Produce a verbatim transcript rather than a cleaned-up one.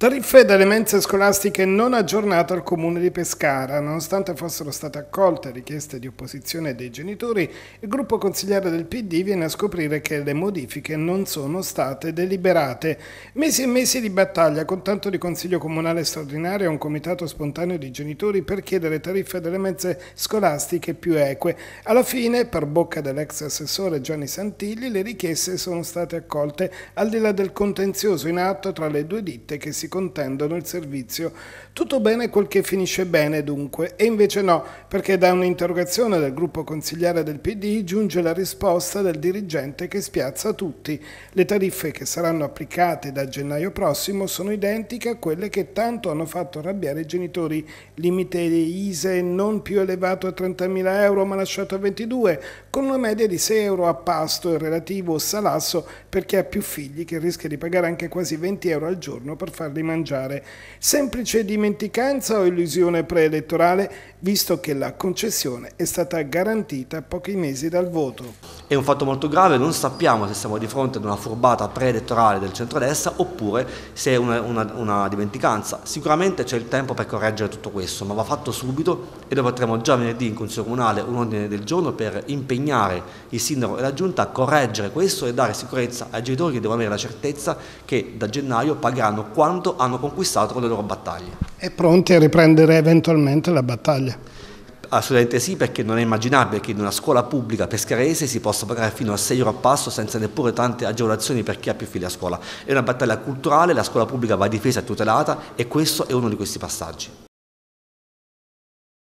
Tariffe delle mense scolastiche non aggiornate al Comune di Pescara. Nonostante fossero state accolte richieste di opposizione dei genitori, il gruppo consigliare del P D viene a scoprire che le modifiche non sono state deliberate. Mesi e mesi di battaglia con tanto di consiglio comunale straordinario e un comitato spontaneo di genitori per chiedere tariffe delle mense scolastiche più eque. Alla fine, per bocca dell'ex assessore Gianni Santilli, le richieste sono state accolte al di là del contenzioso in atto tra le due ditte che si contendono il servizio. Tutto bene quel che finisce bene dunque, e invece no, perché da un'interrogazione del gruppo consigliare del P D giunge la risposta del dirigente che spiazza tutti. Le tariffe che saranno applicate da gennaio prossimo sono identiche a quelle che tanto hanno fatto arrabbiare i genitori. Limite I S E E non più elevato a trentamila euro ma lasciato a ventidue, con una media di sei euro a pasto e relativo salasso per chi ha più figli, che rischia di pagare anche quasi venti euro al giorno per farli mangiare. Semplice dimenticanza o illusione preelettorale, visto che la concessione è stata garantita a pochi mesi dal voto. È un fatto molto grave, non sappiamo se siamo di fronte ad una furbata preelettorale del centrodestra oppure se è una, una, una dimenticanza. Sicuramente c'è il tempo per correggere tutto questo, ma va fatto subito e noi potremo già venerdì in Consiglio Comunale un ordine del giorno per impegnare il sindaco e la giunta a correggere questo e dare sicurezza ai genitori che devono avere la certezza che da gennaio pagheranno quanto hanno conquistato con le loro battaglie. E pronti a riprendere eventualmente la battaglia? Assolutamente sì, perché non è immaginabile che in una scuola pubblica pescarese si possa pagare fino a sei euro a pasto senza neppure tante agevolazioni per chi ha più figli a scuola. È una battaglia culturale, la scuola pubblica va difesa e tutelata e questo è uno di questi passaggi.